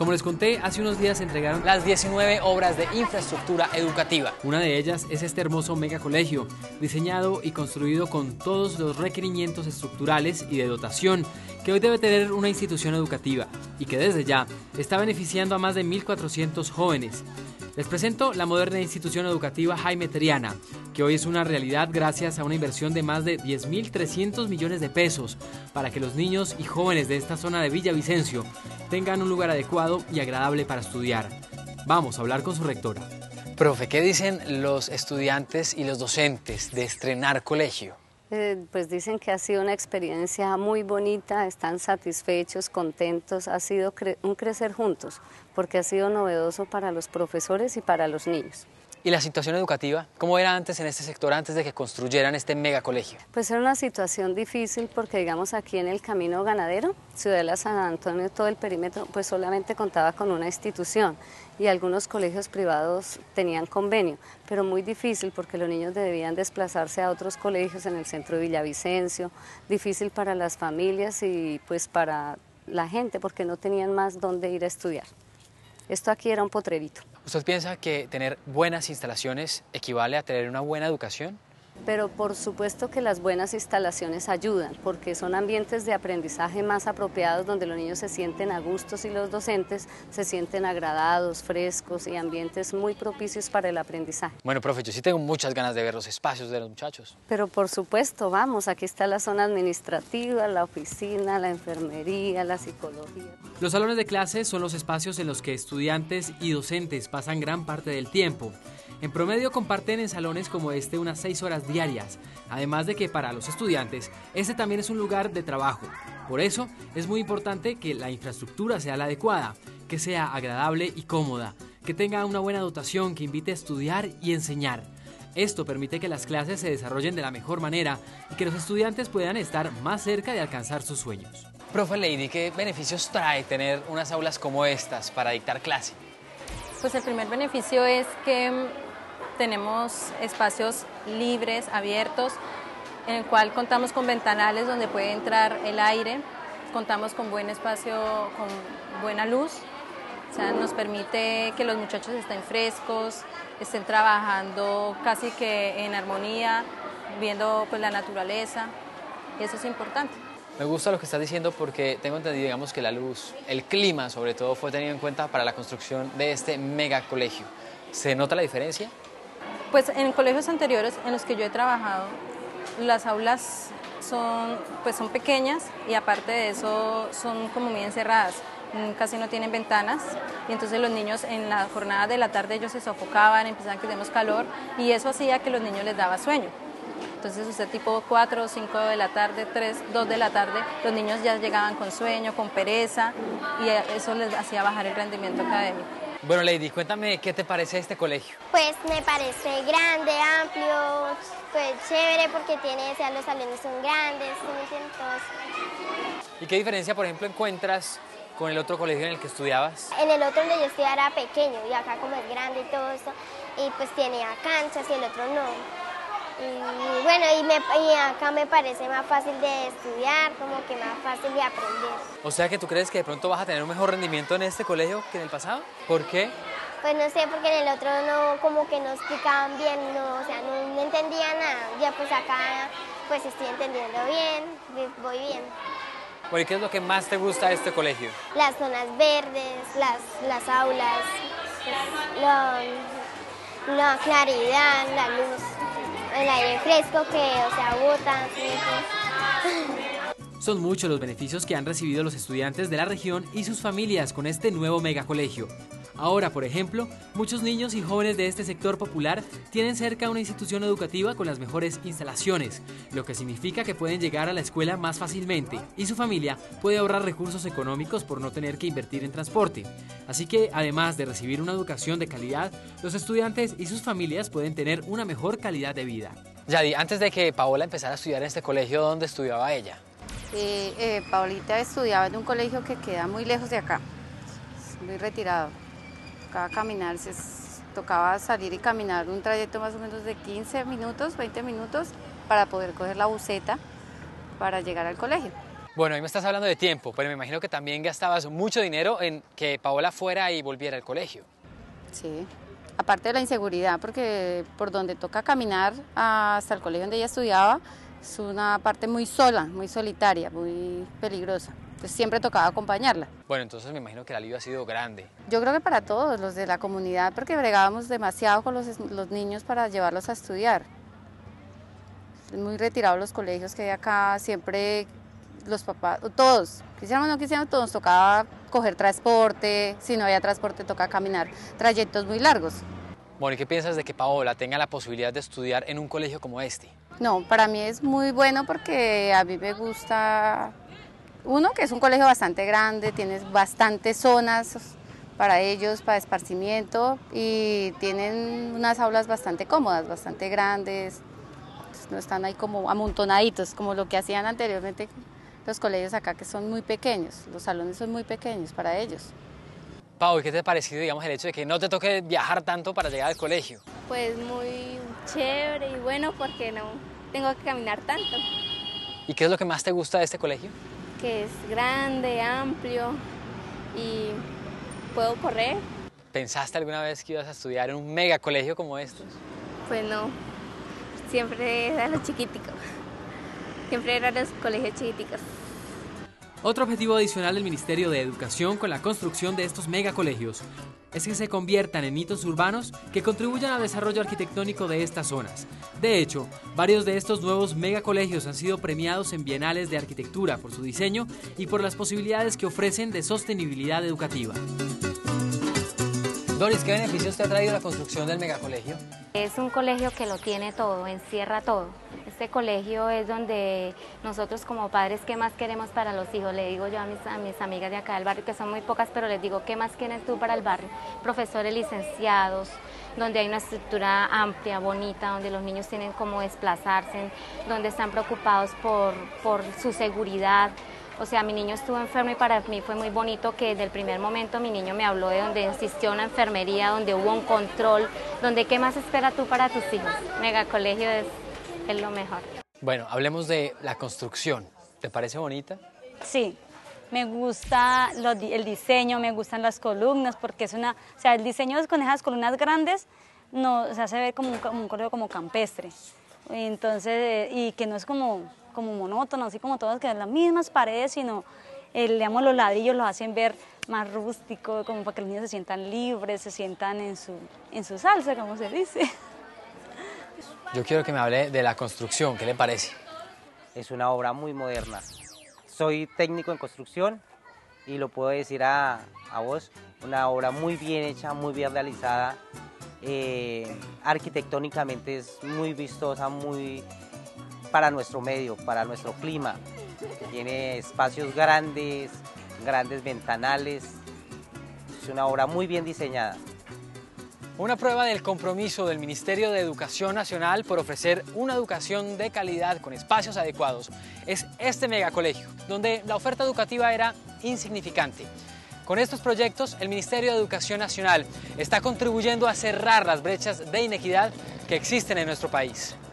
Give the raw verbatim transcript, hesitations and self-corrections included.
Como les conté, hace unos días se entregaron las diecinueve obras de infraestructura educativa. Una de ellas es este hermoso megacolegio, diseñado y construido con todos los requerimientos estructurales y de dotación que hoy debe tener una institución educativa y que desde ya está beneficiando a más de mil cuatrocientos jóvenes. Les presento la moderna institución educativa Jaime Triana, que hoy es una realidad gracias a una inversión de más de diez mil trescientos millones de pesos para que los niños y jóvenes de esta zona de Villavicencio tengan un lugar adecuado y agradable para estudiar. Vamos a hablar con su rectora. Profe, ¿qué dicen los estudiantes y los docentes de estrenar colegio? Eh, pues dicen que ha sido una experiencia muy bonita, están satisfechos, contentos, ha sido cre- un crecer juntos, porque ha sido novedoso para los profesores y para los niños. ¿Y la situación educativa? ¿Cómo era antes en este sector, antes de que construyeran este megacolegio? Pues era una situación difícil porque, digamos, aquí en el Camino Ganadero, Ciudadela San Antonio, todo el perímetro, pues solamente contaba con una institución y algunos colegios privados tenían convenio, pero muy difícil porque los niños debían desplazarse a otros colegios en el centro de Villavicencio, difícil para las familias y pues para la gente porque no tenían más dónde ir a estudiar. Esto aquí era un potrerito. ¿Usted piensa que tener buenas instalaciones equivale a tener una buena educación? Pero por supuesto que las buenas instalaciones ayudan, porque son ambientes de aprendizaje más apropiados donde los niños se sienten a gustos y los docentes se sienten agradados, frescos y ambientes muy propicios para el aprendizaje. Bueno, profe, yo sí tengo muchas ganas de ver los espacios de los muchachos. Pero por supuesto, vamos, aquí está la zona administrativa, la oficina, la enfermería, la psicología. Los salones de clases son los espacios en los que estudiantes y docentes pasan gran parte del tiempo. En promedio comparten en salones como este unas seis horas diarias, además de que para los estudiantes este también es un lugar de trabajo. Por eso es muy importante que la infraestructura sea la adecuada, que sea agradable y cómoda, que tenga una buena dotación que invite a estudiar y enseñar. Esto permite que las clases se desarrollen de la mejor manera y que los estudiantes puedan estar más cerca de alcanzar sus sueños. Profe Lady, ¿qué beneficios trae tener unas aulas como estas para dictar clase? Pues el primer beneficio es que tenemos espacios libres, abiertos, en el cual contamos con ventanales donde puede entrar el aire, contamos con buen espacio, con buena luz, o sea, nos permite que los muchachos estén frescos, estén trabajando casi que en armonía, viendo pues la naturaleza, y eso es importante. Me gusta lo que estás diciendo porque tengo entendido, digamos, que la luz, el clima sobre todo, fue tenido en cuenta para la construcción de este megacolegio. ¿Se nota la diferencia? Pues en colegios anteriores en los que yo he trabajado, las aulas son, pues son pequeñas y aparte de eso son como muy encerradas, casi no tienen ventanas y entonces los niños en la jornada de la tarde ellos se sofocaban, empezaban que tenemos calor y eso hacía que los niños les daba sueño. Entonces usted tipo cuatro o cinco de la tarde, tres, dos de la tarde, los niños ya llegaban con sueño, con pereza y eso les hacía bajar el rendimiento académico. Bueno, Lady, cuéntame, ¿qué te parece este colegio? Pues me parece grande, amplio, pues chévere porque tiene, o sea, los salones son grandes, ¿sí me entiendes? ¿Y qué diferencia, por ejemplo, encuentras con el otro colegio en el que estudiabas? En el otro donde yo estudiaba era pequeño y acá como es grande y todo eso, y pues tenía canchas y el otro no. Y bueno, y, me, y acá me parece más fácil de estudiar, como que más fácil de aprender. O sea que tú crees que de pronto vas a tener un mejor rendimiento en este colegio que en el pasado. ¿Por qué? Pues no sé, porque en el otro no, como que no explicaban bien, no, o sea, no, no entendía nada. Ya pues acá pues estoy entendiendo bien, voy bien. Bueno, ¿y qué es lo que más te gusta de este colegio? Las zonas verdes, las, las aulas, pues, lo, la claridad, la luz. El aire fresco que, o sea, bota. Son muchos los beneficios que han recibido los estudiantes de la región y sus familias con este nuevo megacolegio. Ahora, por ejemplo, muchos niños y jóvenes de este sector popular tienen cerca una institución educativa con las mejores instalaciones, lo que significa que pueden llegar a la escuela más fácilmente y su familia puede ahorrar recursos económicos por no tener que invertir en transporte. Así que, además de recibir una educación de calidad, los estudiantes y sus familias pueden tener una mejor calidad de vida. Yadi, antes de que Paola empezara a estudiar en este colegio, ¿dónde estudiaba ella? Eh, eh, Paolita estudiaba en un colegio que queda muy lejos de acá, muy retirado. Tocaba caminar, se, tocaba salir y caminar un trayecto más o menos de quince minutos, veinte minutos para poder coger la buseta para llegar al colegio. Bueno, ahí me estás hablando de tiempo, pero me imagino que también gastabas mucho dinero en que Paola fuera y volviera al colegio. Sí, aparte de la inseguridad, porque por donde toca caminar hasta el colegio donde ella estudiaba, es una parte muy sola, muy solitaria, muy peligrosa. Entonces siempre tocaba acompañarla. Bueno, entonces me imagino que el alivio ha sido grande. Yo creo que para todos los de la comunidad, porque bregábamos demasiado con los, los niños para llevarlos a estudiar. Muy retirados los colegios que hay acá, siempre los papás, todos, quisiéramos o no quisiéramos, todos tocaba coger transporte, si no había transporte tocaba caminar trayectos muy largos. Bueno, ¿y qué piensas de que Paola tenga la posibilidad de estudiar en un colegio como este? No, para mí es muy bueno porque a mí me gusta, uno, que es un colegio bastante grande, tiene bastantes zonas para ellos, para esparcimiento, y tienen unas aulas bastante cómodas, bastante grandes, no están ahí como amontonaditos, como lo que hacían anteriormente los colegios acá, que son muy pequeños, los salones son muy pequeños para ellos. Pau, ¿y qué te ha parecido, digamos, el hecho de que no te toque viajar tanto para llegar al colegio? Pues muy chévere y bueno porque no tengo que caminar tanto. ¿Y qué es lo que más te gusta de este colegio? Que es grande, amplio y puedo correr. ¿Pensaste alguna vez que ibas a estudiar en un mega colegio como estos? Pues no, siempre era los chiquiticos, siempre eran los colegios chiquiticos. Otro objetivo adicional del Ministerio de Educación con la construcción de estos megacolegios es que se conviertan en hitos urbanos que contribuyan al desarrollo arquitectónico de estas zonas. De hecho, varios de estos nuevos megacolegios han sido premiados en bienales de arquitectura por su diseño y por las posibilidades que ofrecen de sostenibilidad educativa. Doris, ¿qué beneficios te ha traído la construcción del megacolegio? Es un colegio que lo tiene todo, encierra todo. Este colegio es donde nosotros como padres, ¿qué más queremos para los hijos? Le digo yo a mis, a mis amigas de acá del barrio, que son muy pocas, pero les digo, ¿qué más quieres tú para el barrio? Profesores licenciados, donde hay una estructura amplia, bonita, donde los niños tienen cómo desplazarse, donde están preocupados por, por su seguridad. O sea, mi niño estuvo enfermo y para mí fue muy bonito que desde el primer momento mi niño me habló de donde existió una enfermería, donde hubo un control, donde ¿qué más espera tú para tus hijos? Megacolegio es, es lo mejor. Bueno, hablemos de la construcción. ¿Te parece bonita? Sí, me gusta lo, el diseño, me gustan las columnas, porque es una, o sea, el diseño con esas columnas grandes no, o sea, se ve como un, como un colegio como campestre. Entonces, y que no es como, como monótono, así como todas, que son las mismas paredes, sino el, digamos, los ladrillos los hacen ver más rústico, como para que los niños se sientan libres, se sientan en su, en su salsa, como se dice. Yo quiero que me hable de la construcción, ¿qué le parece? Es una obra muy moderna. Soy técnico en construcción y lo puedo decir a, a vos, una obra muy bien hecha, muy bien realizada. Eh, arquitectónicamente es muy vistosa, muy para nuestro medio, para nuestro clima. Tiene espacios grandes, grandes ventanales. Es una obra muy bien diseñada. Una prueba del compromiso del Ministerio de Educación Nacional por ofrecer una educación de calidad con espacios adecuados es este megacolegio, donde la oferta educativa era insignificante. Con estos proyectos, el Ministerio de Educación Nacional está contribuyendo a cerrar las brechas de inequidad que existen en nuestro país.